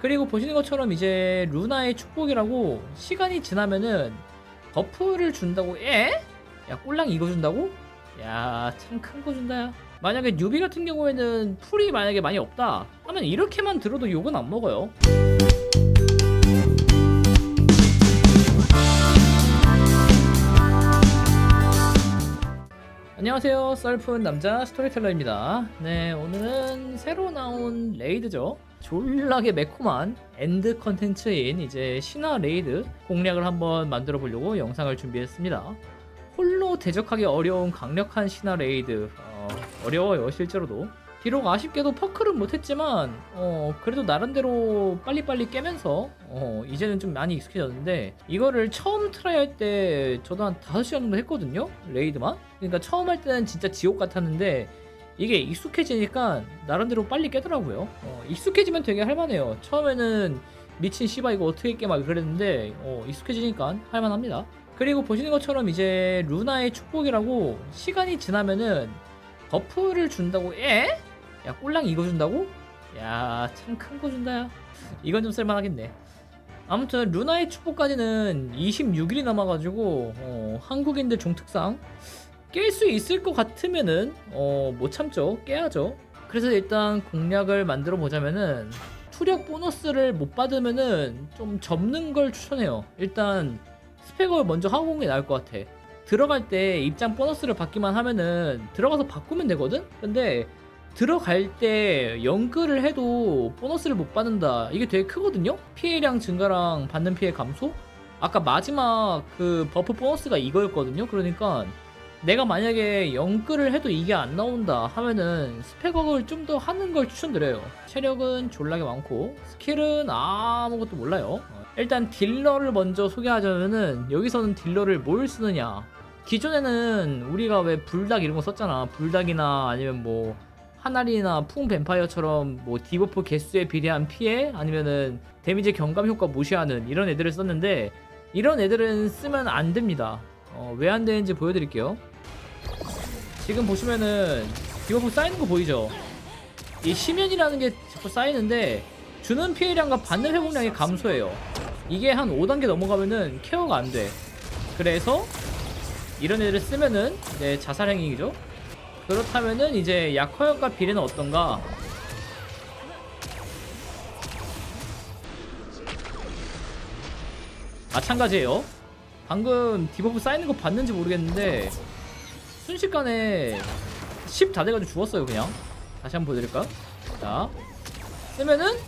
그리고 보시는 것처럼 이제 루나의 축복이라고 시간이 지나면은 버프를 준다고. 에? 야, 꼴랑 이거 준다고? 야, 참 큰 거 준다. 야, 만약에 뉴비 같은 경우에는 풀이 만약에 많이 없다 하면 이렇게만 들어도 욕은 안 먹어요. 안녕하세요, 썰픈 남자 스토리텔러입니다. 네, 오늘은 새로 나온 레이드죠. 졸라게 매콤한 엔드 컨텐츠인 이제 신화 레이드 공략을 한번 만들어 보려고 영상을 준비했습니다. 홀로 대적하기 어려운 강력한 신화 레이드. 어려워요, 실제로도. 비록 아쉽게도 퍼클은 못했지만 그래도 나름대로 빨리빨리 깨면서 이제는 좀 많이 익숙해졌는데, 이거를 처음 트라이 할 때 저도 한 5시간 정도 했거든요, 레이드만. 그러니까 처음 할 때는 진짜 지옥 같았는데 이게 익숙해지니까 나름대로 빨리 깨더라고요. 익숙해지면 되게 할만해요. 처음에는 미친 씨바 이거 어떻게 깨 막 그랬는데 익숙해지니까 할만합니다. 그리고 보시는 것처럼 이제 루나의 축복이라고 시간이 지나면은 버프를 준다고. 에? 야, 꼴랑 이거 준다고? 야, 참 큰 거 준다. 야, 이건 좀 쓸만하겠네. 아무튼 루나의 축복까지는 26일이 남아가지고 한국인들 종특상 깰 수 있을 것 같으면은 못 참죠. 깨야죠. 그래서 일단 공략을 만들어 보자면은, 투력 보너스를 못 받으면은 좀 접는 걸 추천해요. 일단 스펙을 먼저 하고 오는 게 나을 것 같아. 들어갈 때 입장 보너스를 받기만 하면은 들어가서 바꾸면 되거든? 근데 들어갈 때 연끌을 해도 보너스를 못 받는다, 이게 되게 크거든요? 피해량 증가랑 받는 피해 감소? 아까 마지막 그 버프 보너스가 이거였거든요? 그러니까 내가 만약에 연끌을 해도 이게 안 나온다 하면은 스펙업을 좀 더 하는 걸 추천드려요. 체력은 졸라게 많고 스킬은 아무것도 몰라요. 일단 딜러를 먼저 소개하자면은, 여기서는 딜러를 뭘 쓰느냐. 기존에는 우리가 왜 불닭 이런 거 썼잖아. 불닭이나 아니면 뭐 하나리나 풍 뱀파이어처럼 뭐 디버프 개수에 비례한 피해, 아니면은 데미지 경감 효과 무시하는 이런 애들을 썼는데, 이런 애들은 쓰면 안 됩니다. 왜 안 되는지 보여드릴게요. 지금 보시면은 디버프 쌓이는 거 보이죠? 이 심연이라는 게 자꾸 쌓이는데 주는 피해량과 받는 회복량이 감소해요. 이게 한 5단계 넘어가면은 케어가 안 돼. 그래서 이런 애들을 쓰면은 자살 행위죠. 그렇다면은 이제 약화효과 비례는 어떤가? 마찬가지예요. 방금 디버프 쌓이는 거 봤는지 모르겠는데 순식간에 10 다 돼가지고 죽었어요. 그냥 다시 한번 보여드릴까? 자, 쓰면은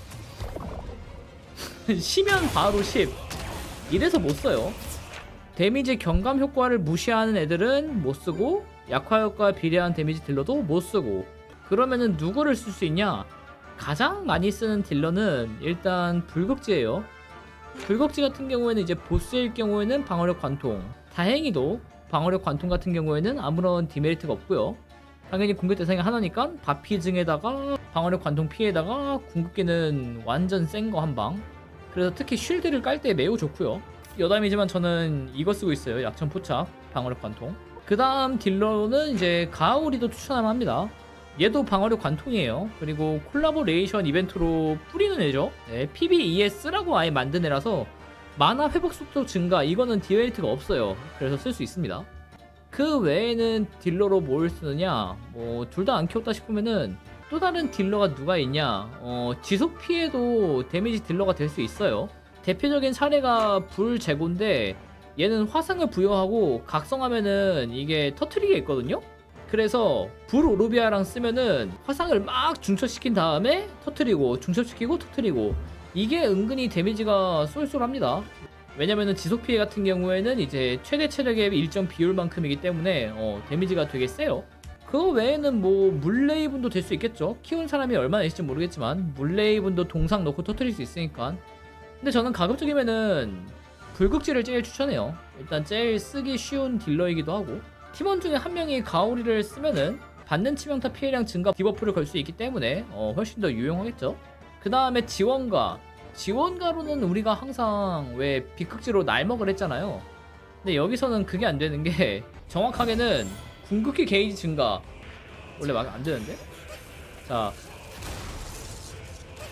시면 바로 10. 이래서 못 써요. 데미지 경감 효과를 무시하는 애들은 못 쓰고, 약화 효과 비례한 데미지 딜러도 못 쓰고. 그러면은 누구를 쓸 수 있냐? 가장 많이 쓰는 딜러는 일단 불극지예요. 불극지 같은 경우에는 이제 보스일 경우에는 방어력 관통, 다행히도 방어력 관통 같은 경우에는 아무런 디메리트가 없고요. 당연히 공격 대상이 하나니까 바피증에다가 방어력 관통 피해에다가 궁극기는 완전 센 거 한방. 그래서 특히 쉴드를 깔 때 매우 좋고요. 여담이지만 저는 이거 쓰고 있어요. 약천 포착 방어력 관통. 그 다음 딜러는 이제 가오리도 추천하면 합니다. 얘도 방어력 관통이에요. 그리고 콜라보레이션 이벤트로 뿌리는 애죠. PBES라고 아예 만든 애라서 마나 회복 속도 증가, 이거는 디메리트가 없어요. 그래서 쓸 수 있습니다. 그 외에는 딜러로 뭘 쓰느냐, 뭐 둘 다 안 키웠다 싶으면은 또 다른 딜러가 누가 있냐. 지속 피해도 데미지 딜러가 될 수 있어요. 대표적인 사례가 불제고인데, 얘는 화상을 부여하고 각성하면은 이게 터트리게 있거든요. 그래서 불 오르비아랑 쓰면은 화상을 막 중첩시킨 다음에 터트리고, 중첩시키고 터트리고, 이게 은근히 데미지가 쏠쏠합니다. 왜냐면은 지속 피해 같은 경우에는 이제 최대 체력의 일정 비율만큼이기 때문에 데미지가 되게 세요. 그거 외에는 뭐 물레이분도 될 수 있겠죠. 키운 사람이 얼마나 있을지 모르겠지만 물레이분도 동상 넣고 터트릴 수 있으니까. 근데 저는 가급적이면은 불극지를 제일 추천해요. 일단 제일 쓰기 쉬운 딜러이기도 하고, 팀원 중에 한 명이 가오리를 쓰면은 받는 치명타 피해량 증가 디버프를 걸 수 있기 때문에 훨씬 더 유용하겠죠. 그 다음에 지원가로는 우리가 항상 왜 비극지로 날먹을 했잖아요. 근데 여기서는 그게 안 되는 게, 정확하게는 궁극기 게이지 증가 원래 막 안 되는데. 자,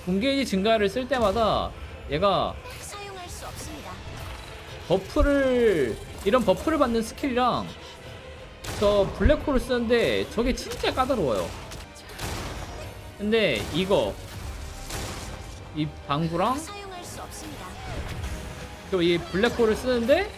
공게이지 증가를 쓸 때마다 얘가 사용할 수 없습니다. 버프를 이런 버프를 받는 스킬이랑 저 블랙홀을 쓰는데 저게 진짜 까다로워요. 근데 이거 이 방구랑 사용할 수 없습니다. 또 이 블랙홀을 쓰는데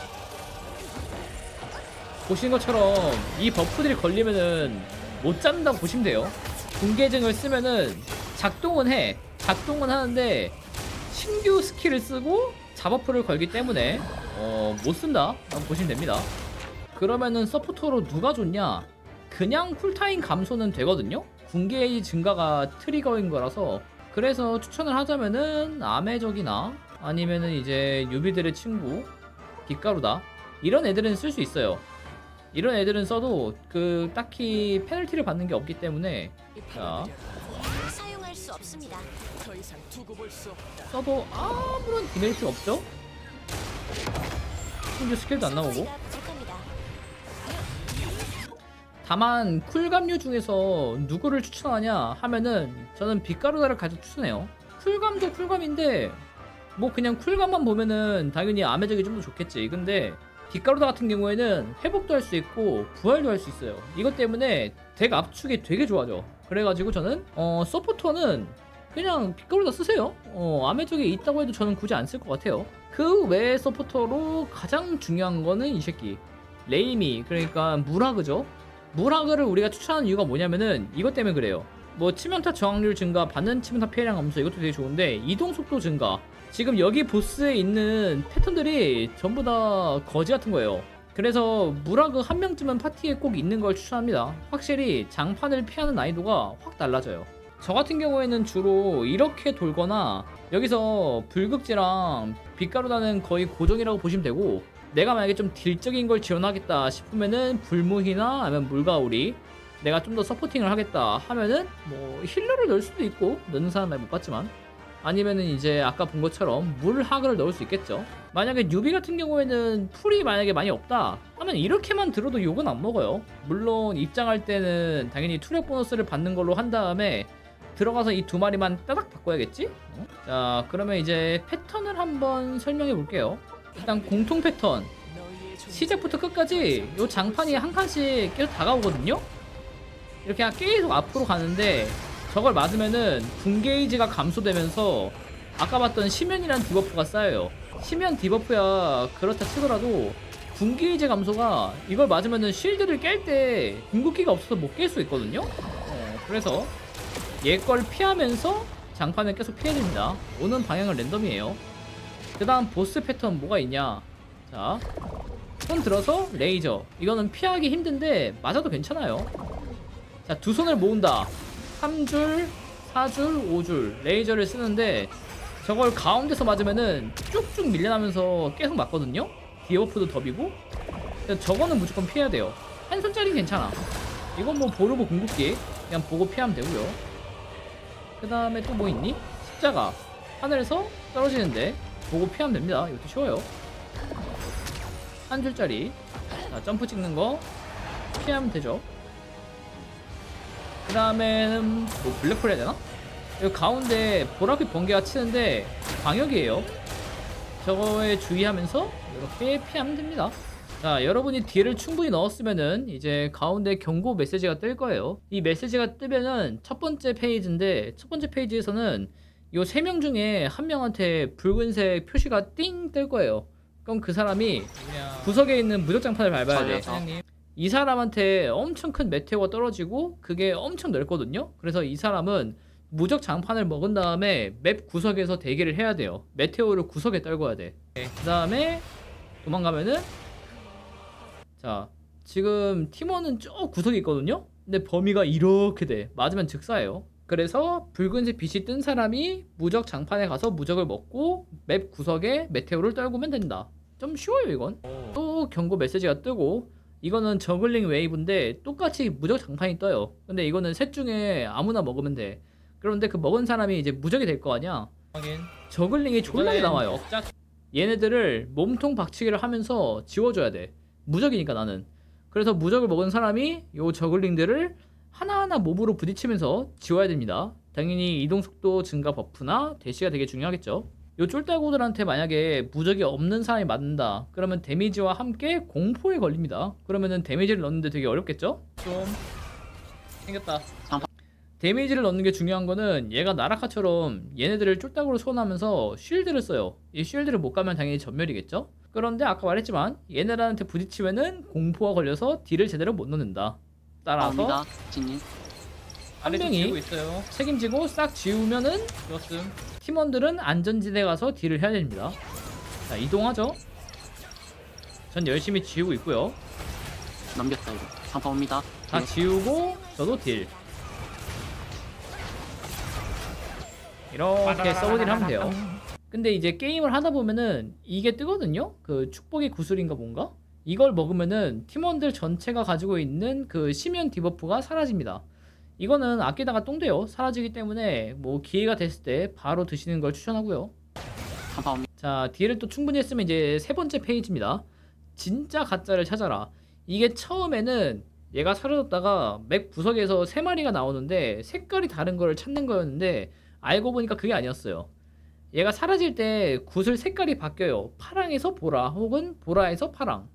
보시는 것처럼 이 버프들이 걸리면은 못 잡는다고 보시면 돼요. 공계증을 쓰면은 작동은 하는데 신규 스킬을 쓰고 자버프를 걸기 때문에 못 쓴다 라고 보시면 됩니다. 그러면은 서포터로 누가 좋냐? 그냥 쿨타임 감소는 되거든요. 군게이지 증가가 트리거인 거라서. 그래서 추천을 하자면은 아메적이나 아니면은 이제 유비들의 친구 빛가루다 이런 애들은 쓸 수 있어요. 이런 애들은 써도 그 딱히 페널티를 받는 게 없기 때문에 자 사용할 수 없습니다. 더 이상 두고 볼 수 없다. 써도 아무런 디메리트 없죠? 신규 스킬도 안 나오고. 서포지가 부족합니다. 다만 쿨감류 중에서 누구를 추천하냐 하면은 저는 빛가루다를 가장 추천해요. 쿨감도 쿨감인데 뭐 그냥 쿨감만 보면은 당연히 아메적이 좀 더 좋겠지. 근데 빛가루다 같은 경우에는 회복도 할 수 있고 부활도 할 수 있어요. 이것 때문에 덱 압축이 되게 좋아져. 그래가지고 저는 서포터는 그냥 빛가루다 쓰세요. 아메적이 있다고 해도 저는 굳이 안 쓸 것 같아요. 그 외의 서포터로 가장 중요한 거는 이 새끼 레이미, 그러니까 무라그죠. 무라그를 우리가 추천하는 이유가 뭐냐면은 이것 때문에 그래요. 뭐 치명타 저항률 증가, 받는 치명타 피해량 감소, 이것도 되게 좋은데 이동 속도 증가, 지금 여기 보스에 있는 패턴들이 전부 다 거지 같은 거예요. 그래서 무라그 한 명쯤은 파티에 꼭 있는 걸 추천합니다. 확실히 장판을 피하는 난이도가 확 달라져요. 저 같은 경우에는 주로 이렇게 돌거나 여기서 불극지랑 빛가루다는 거의 고정이라고 보시면 되고, 내가 만약에 좀 딜적인 걸 지원하겠다 싶으면은 불무희나 아니면 물가오리, 내가 좀 더 서포팅을 하겠다 하면은 뭐 힐러를 넣을 수도 있고, 넣는 사람 많이 못 봤지만, 아니면은 이제 아까 본 것처럼 물하그를 넣을 수 있겠죠. 만약에 뉴비 같은 경우에는 풀이 만약에 많이 없다 하면 이렇게만 들어도 욕은 안 먹어요. 물론 입장할 때는 당연히 투력 보너스를 받는 걸로 한 다음에 들어가서 이 두 마리만 따닥 바꿔야겠지? 자, 그러면 이제 패턴을 한번 설명해 볼게요. 일단 공통 패턴, 시작부터 끝까지 요 장판이 한 칸씩 계속 다가오거든요. 이렇게 계속 앞으로 가는데 저걸 맞으면은 군게이지가 감소되면서 아까 봤던 심연이란 디버프가 쌓여요. 심연 디버프야 그렇다 치더라도 군게이지 감소가 이걸 맞으면은 쉴드를 깰 때 궁극기가 없어서 못 깰 수 있거든요. 그래서 얘 걸 피하면서 장판을 계속 피해줍니다. 오는 방향은 랜덤이에요. 그 다음 보스 패턴 뭐가 있냐. 자, 손 들어서 레이저, 이거는 피하기 힘든데 맞아도 괜찮아요. 자, 두 손을 모은다. 3줄, 4줄, 5줄 레이저를 쓰는데 저걸 가운데서 맞으면은 쭉쭉 밀려나면서 계속 맞거든요. 디버프도 덥이고. 저거는 무조건 피해야 돼요. 한 손짜리 괜찮아. 이건 뭐 보르고 궁극기 그냥 보고 피하면 되고요. 그 다음에 또 뭐 있니? 십자가, 하늘에서 떨어지는데 보고 피하면 됩니다. 이것도 쉬워요. 한 줄짜리. 자, 점프 찍는 거 피하면 되죠. 그 다음에는 뭐 블랙홀 해야 되나? 여기 가운데 보라빛 번개가 치는데 광역이에요. 저거에 주의하면서 이렇게 피하면 됩니다. 자, 여러분이 딜을 충분히 넣었으면은 이제 가운데 경고 메시지가 뜰 거예요. 이 메시지가 뜨면은 첫 번째 페이지인데, 첫 번째 페이지에서는 요 3명 중에 한 명한테 붉은색 표시가 띵 뜰 거예요. 그럼 그 사람이 구석에 있는 무적장판을 밟아야 돼. 사장님. 이 사람한테 엄청 큰 메테오가 떨어지고 그게 엄청 넓거든요. 그래서 이 사람은 무적 장판을 먹은 다음에 맵 구석에서 대기를 해야 돼요. 메테오를 구석에 떨궈야 돼. 그 다음에 도망가면은, 자, 지금 팀원은 저 구석에 있거든요. 근데 범위가 이렇게 돼. 맞으면 즉사예요. 그래서 붉은색 빛이 뜬 사람이 무적 장판에 가서 무적을 먹고 맵 구석에 메테오를 떨구면 된다. 좀 쉬워요 이건. 또 경고 메시지가 뜨고, 이거는 저글링 웨이브인데 똑같이 무적 장판이 떠요. 근데 이거는 셋 중에 아무나 먹으면 돼. 그런데 그 먹은 사람이 이제 무적이 될 거 아니야. 저글링이 졸라게 나와요. 얘네들을 몸통 박치기를 하면서 지워줘야 돼. 무적이니까 나는. 그래서 무적을 먹은 사람이 요 저글링들을 하나하나 몸으로 부딪히면서 지워야 됩니다. 당연히 이동속도 증가 버프나 대시가 되게 중요하겠죠. 요 쫄따구들한테 만약에 무적이 없는 사람이 맞는다 그러면 데미지와 함께 공포에 걸립니다. 그러면은 데미지를 넣는데 되게 어렵겠죠? 좀 생겼다. 데미지를 넣는 게 중요한 거는 얘가 나라카처럼 얘네들을 쫄따구로 소환하면서 쉴드를 써요. 이 쉴드를 못 가면 당연히 전멸이겠죠? 그런데 아까 말했지만 얘네들한테 부딪히면은 공포가 걸려서 딜을 제대로 못 넣는다. 따라서 진님. 한 명이 책임지고 싹 지우면은 좋았음. 팀원들은 안전지대 가서 딜을 해야 됩니다. 자, 이동하죠. 전 열심히 지우고 있고요. 넘겼다 이거. 상파 옵니다. 다 지우고 저도 딜. 이렇게 서브딜 하면 돼요. 근데 이제 게임을 하다 보면은 이게 뜨거든요. 그 축복의 구슬인가 뭔가? 이걸 먹으면은 팀원들 전체가 가지고 있는 그 심연 디버프가 사라집니다. 이거는 아끼다가 똥돼요. 사라지기 때문에 뭐 기회가 됐을 때 바로 드시는 걸 추천하고요. 상파 옵니다. 자, 딜을 또 충분히 했으면 이제 세 번째 페이지입니다. 진짜 가짜를 찾아라. 이게 처음에는 얘가 사라졌다가 맵 구석에서 세 마리가 나오는데 색깔이 다른 거를 찾는 거였는데 알고 보니까 그게 아니었어요. 얘가 사라질 때 구슬 색깔이 바뀌어요. 파랑에서 보라 혹은 보라에서 파랑.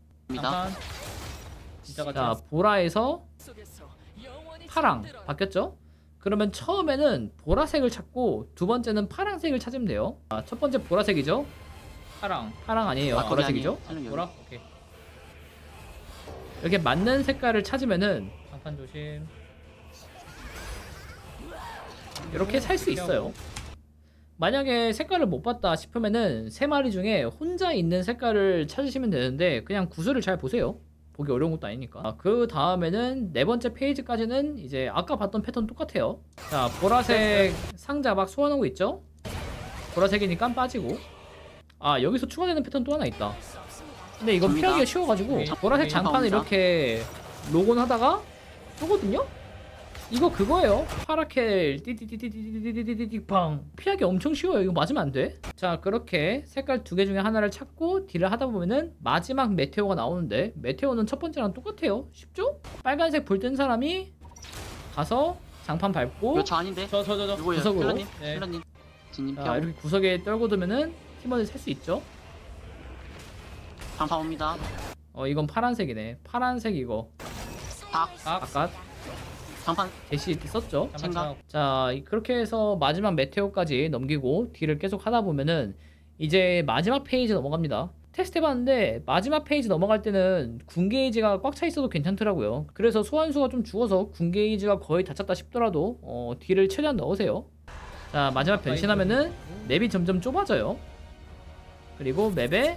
진짜 자, 보라에서 속에서 영원히 파랑 잠들어라. 바뀌었죠? 그러면 처음에는 보라색을 찾고 두 번째는 파랑색을 찾으면 돼요. 아, 첫 번째 보라색이죠? 파랑 아니에요. 거기 보라색이죠? 아니에요. 보라? 오케이. 이렇게 맞는 색깔을 찾으면은 장판 조심. 이렇게 살 수 있어요. 만약에 색깔을 못 봤다 싶으면은 세 마리 중에 혼자 있는 색깔을 찾으시면 되는데 그냥 구슬을 잘 보세요. 보기 어려운 것도 아니니까. 그 다음에는 네 번째 페이지까지는 이제 아까 봤던 패턴 똑같아요. 자, 보라색 상자 막 소환하고 있죠? 보라색이니까 빠지고. 아, 여기서 추가되는 패턴 또 하나 있다. 수 없습니다. 근데 이건 접니다. 피하기가 쉬워가지고 보라색 장판을 이렇게 로곤 하다가 쏘거든요? 이거 그거예요. 파라켈 띠띠띠띠띠띠띠띠띠 팡. 피하기 엄청 쉬워요. 이거 맞으면 안 돼. 자, 그렇게 색깔 두 개 중에 하나를 찾고 딜을 하다 보면은 마지막 메테오가 나오는데 메테오는 첫 번째랑 똑같아요. 쉽죠? 빨간색 불 뜬 사람이 가서 장판 밟고 이거 저 아닌데? 저 누구예요? 구석으로. 힐러님? 네. 힐러님. 진님 자, 피하고. 이렇게 구석에 떨고 두면은 팀원을 살 수 있죠. 상파 옵니다. 이건 파란색이네. 파란색 이거 아까 상판 대시 썼죠. 생각. 자, 그렇게 해서 마지막 메테오까지 넘기고 딜을 계속 하다 보면은 이제 마지막 페이지 넘어갑니다. 테스트 해봤는데 마지막 페이지 넘어갈 때는 군 게이지가 꽉 차 있어도 괜찮더라고요. 그래서 소환수가 좀 죽어서 군 게이지가 거의 다 찼다 싶더라도 딜을 최대한 넣으세요. 자, 마지막 변신하면은 맵이 점점 좁아져요. 그리고 맵에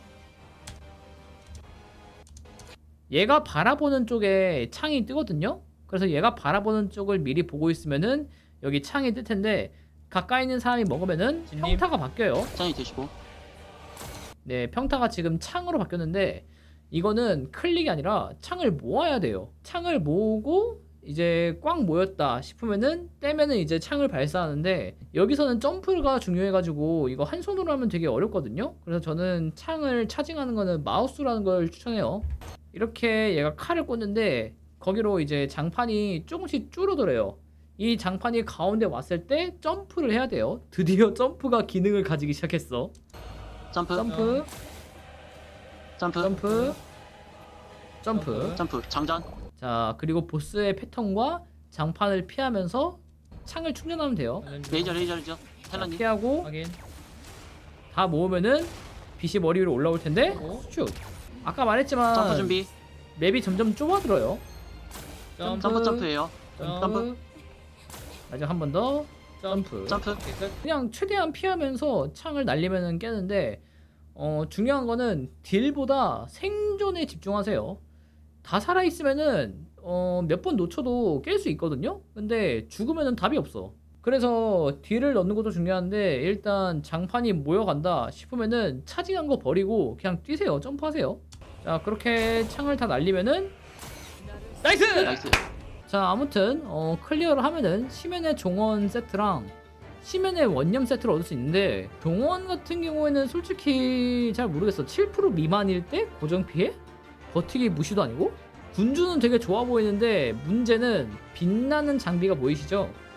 얘가 바라보는 쪽에 창이 뜨거든요. 그래서 얘가 바라보는 쪽을 미리 보고 있으면은 여기 창이 뜰 텐데 가까이 있는 사람이 먹으면은 평타가 바뀌어요. 짱이 되시고. 네, 평타가 지금 창으로 바뀌었는데 이거는 클릭이 아니라 창을 모아야 돼요. 창을 모으고 이제 꽉 모였다 싶으면은 떼면은 이제 창을 발사하는데 여기서는 점프가 중요해가지고 이거 한 손으로 하면 되게 어렵거든요. 그래서 저는 창을 차징하는 거는 마우스라는 걸 추천해요. 이렇게 얘가 칼을 꽂는데 거기로 이제 장판이 조금씩 줄어들어요. 이 장판이 가운데 왔을 때 점프를 해야 돼요. 드디어 점프가 기능을 가지기 시작했어. 점프. 점프, 점프. 점프, 점프. 점프. 장전. 자, 그리고 보스의 패턴과 장판을 피하면서 창을 충전하면 돼요. 레이저죠. 힐러님. 피하고 다 모으면은 빛이 머리 위로 올라올 텐데 슛. 아까 말했지만 점프 준비. 맵이 점점 좁아들어요. 점프예요. 점프. 마지막 한 번 더 점프. 점프. 그냥 최대한 피하면서 창을 날리면 깨는데 중요한 거는 딜보다 생존에 집중하세요. 다 살아있으면은 몇 번 놓쳐도 깰 수 있거든요. 근데 죽으면은 답이 없어. 그래서 딜을 넣는 것도 중요한데 일단 장판이 모여간다 싶으면은 차징한 거 버리고 그냥 뛰세요. 점프하세요. 자, 그렇게 창을 다 날리면은 나이스! 나이스. 자, 아무튼 클리어를 하면은 심연의 종원 세트랑 심연의 원념 세트를 얻을 수 있는데 종원 같은 경우에는 솔직히 잘 모르겠어. 7% 미만일 때 고정 피해? 버티기 무시도 아니고? 군주는 되게 좋아 보이는데 문제는 빛나는 장비가 보이시죠?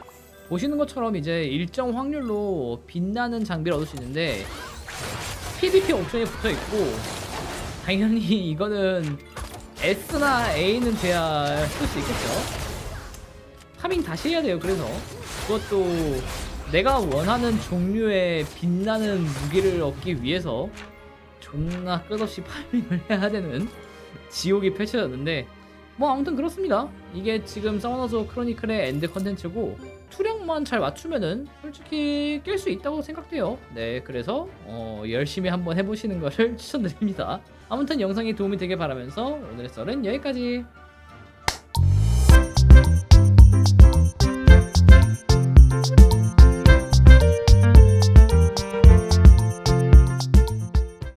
보시는 것처럼 이제 일정 확률로 빛나는 장비를 얻을 수 있는데 PVP 옵션이 붙어 있고 당연히 이거는 S나 A는 돼야 쓸 수 있겠죠. 파밍 다시 해야 돼요. 그래서 그것도 내가 원하는 종류의 빛나는 무기를 얻기 위해서 존나 끝없이 파밍을 해야 되는 지옥이 펼쳐졌는데 뭐 아무튼 그렇습니다. 이게 지금 서머너즈 오브 크로니클의 엔드 컨텐츠고 투력만 잘 맞추면은 솔직히 깰 수 있다고 생각돼요. 네, 그래서 열심히 한번 해보시는 것을 추천드립니다. 아무튼 영상이 도움이 되길 바라면서 오늘의 썰은 여기까지.